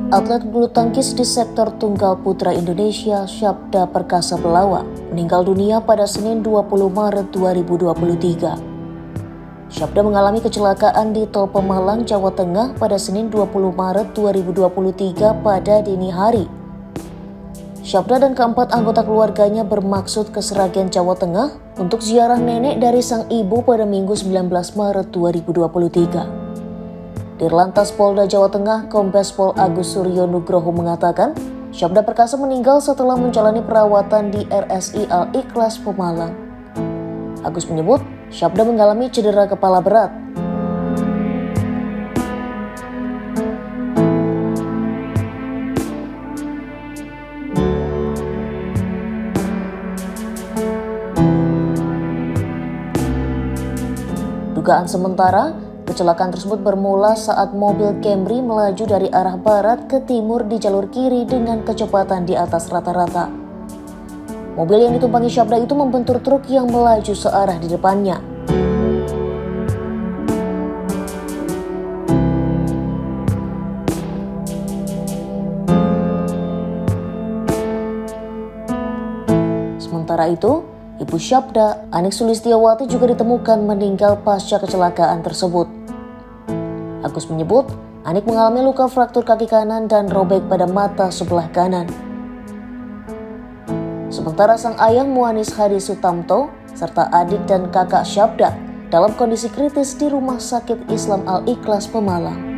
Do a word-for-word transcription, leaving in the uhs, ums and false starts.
Atlet bulu tangkis di sektor tunggal putra Indonesia, Syabda Perkasa Belawa, meninggal dunia pada Senin dua puluh Maret dua ribu dua puluh tiga. Syabda mengalami kecelakaan di Tol Pemalang, Jawa Tengah pada Senin dua puluh Maret dua ribu dua puluh tiga pada dini hari. Syabda dan keempat anggota keluarganya bermaksud ke Sragen, Jawa Tengah untuk ziarah nenek dari sang ibu pada Minggu sembilan belas Maret dua ribu dua puluh tiga. Dirlantas Polda Jawa Tengah, Kombes Pol Agus Suryo Nugroho mengatakan, Syabda Perkasa meninggal setelah menjalani perawatan di R S I Al-Ikhlas Pemalang. Agus menyebut, Syabda mengalami cedera kepala berat. Dugaan sementara, kecelakaan tersebut bermula saat mobil Camry melaju dari arah barat ke timur di jalur kiri dengan kecepatan di atas rata-rata. Mobil yang ditumpangi Syabda itu membentur truk yang melaju searah di depannya. Sementara itu, Ibu Syabda, Anik Sulistiawati juga ditemukan meninggal pasca kecelakaan tersebut. Agus menyebut, Anik mengalami luka fraktur kaki kanan dan robek pada mata sebelah kanan. Sementara sang ayah Muanis Hadi Sutamto, serta adik dan kakak Syabda dalam kondisi kritis di Rumah Sakit Islam Al-Ikhlas Pemalang.